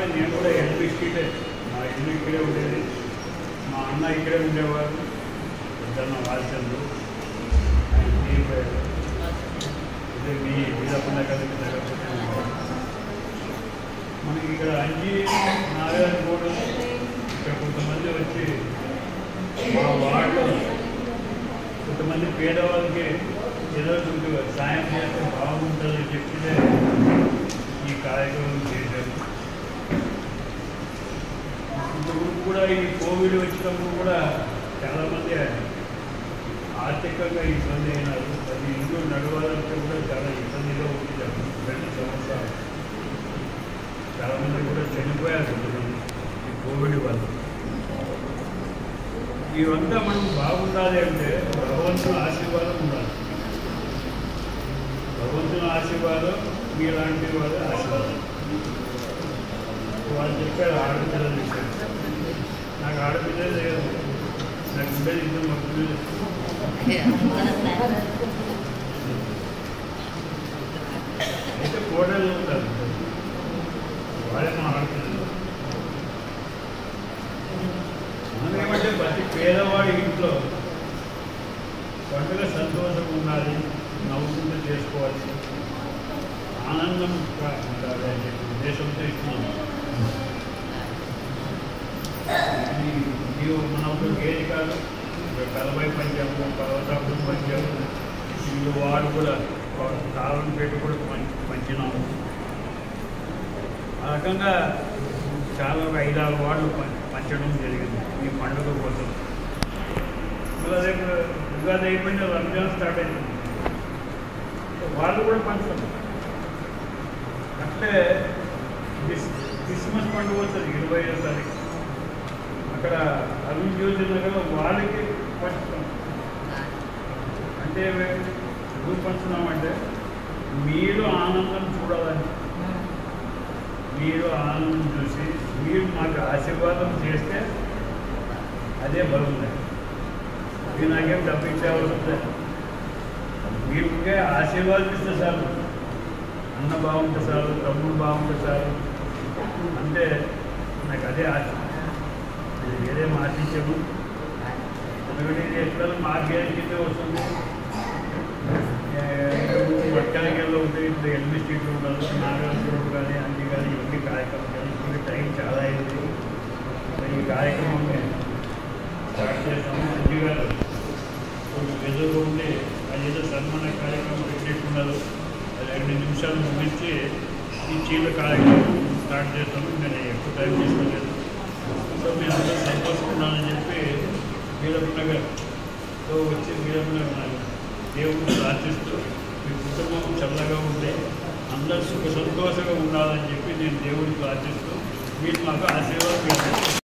నేను కూడా ఎల్బీ స్ట్రీటే, మా ఇల్లు ఇక్కడే ఉండేది, మా అన్న ఇక్కడే ఉండేవారు, ఇద్దరు వాల్చండు ఆయన తీరిపోయారు. ఇదే మీ వీరపన్న కలిగి లేకపోతే మనకి ఇక్కడ అంజీ నాగార్జున కూడా ఇక్కడ కొంతమంది వచ్చి మా వార్డు కొంతమంది పేదవాళ్ళకి ఏదో సాయం చేస్తే బాగుంటుందని చెప్పితే ఈ కార్యక్రమం చేశారు. ఇప్పుడు కూడా ఈ కోవిడ్ వచ్చినప్పుడు కూడా చాలామంది ఆర్థికంగా ఇబ్బంది అయినారు. అది ఇంట్లో నడవాలంటే కూడా చాలా ఇబ్బందిగా ఉంది. 2 సంవత్సరాలు చాలామంది కూడా చనిపోయారు కొంతమంది ఈ కోవిడ్ వల్ల. ఇవంతా మనం బాగుండాలి అంటే భగవంతుని ఆశీర్వాదం ఉండాలి. భగవంతుని ఆశీర్వాదం మీలాంటి వాళ్ళ ఆశీర్వాదం. వాళ్ళు చెప్పారు ఆడపిల్లల విషయం. నాకు ఆడపిల్లలు లేదు, నాకు ఉండేది 2 మగపిల్లలు. అయితే కోడలు ఉంటారు, వాళ్ళే మా ఆడపిల్లలు. మనం ఏమంటే ప్రతి పేదవాడి ఇంట్లో పండుగ సంతోషం ఉండాలి, నవ్వుకుంటూ చేసుకోవాలి, ఆనందంగా ఉండాలి అని చెప్పి ఉద్దేశంతో ఇస్తున్నాము. మనకు ఏది కాదు, కలబై పంచాము, పర్వతాపురం పంచాము, ఇల్లు వాడు కూడా కాలం పెట్టి కూడా పంచినాము. ఆ రకంగా చాలా 5-6 వార్డులు పంచడం జరిగింది ఈ పండుగ కోసం. ఉగాది అయిపోయిన రంజాన్ స్టార్ట్ అయింది, వాళ్ళు కూడా పంచుతారు. అట్లే క్రిస్మస్ పండుగ వస్తుంది 25వ తారీఖు, అక్కడ అరుణ్ జ్యోతి నగర్లో వాళ్ళకి పంచుతాం. అంటే ఎందుకు పంచుతున్నామంటే మీరు ఆనందం చూడాలని, మీరు ఆనందం చూసి మీరు మాకు ఆశీర్వాదం చేస్తే అదే బాగుంది. మీరు నాకేం డబ్బు ఇచ్చేవాళ్ళు, మీరు ఆశీర్వాదం ఇస్తే చాలు, అన్న బాగుంటే చాలు, తమ్ముడు బాగుంటే చాలు, అంటే నాకు అదే ఆశ. ఏదేం ఆశించాము, ఎందుకంటే ఇది ఎట్లా మార్గేజ్ కింద వస్తుంది. బట్టలకెళ్ళి ఉంటుంది, ఇప్పుడు ఎల్బీ స్ట్రీట్లో ఉండదు, నాగార్జున కానీ అన్ని కానీ ఇవన్నీ కార్యక్రమం కానీ ఇప్పుడు టైం చాలా అయింది. ఈ కార్యక్రమం స్టార్ట్ చేస్తాము. అన్ని గారు కొంచెం ఎదురుగా ఉండి అదేదో సన్మాన కార్యక్రమం పెట్టేట్టున్నారు, అది 2 నిమిషాలు ముగించి ఈ చీల కార్యక్రమం స్టార్ట్ చేస్తాము. నేను ఎక్కువ టైం తీసుకోలేదు. సో మీరు అందరూ సంతోషిస్తున్నానని చెప్పి వీరప్పనగర్లో వచ్చి వీరప్పనగర్ దేవుడిని ప్రార్థిస్తూ మీ కుటుంబం చల్లగా ఉంటే అందరూ సుఖ సంతోషంగా ఉండాలని చెప్పి నేను దేవుడిని ప్రార్థిస్తూ మీరు మాకు ఆశీర్వాదం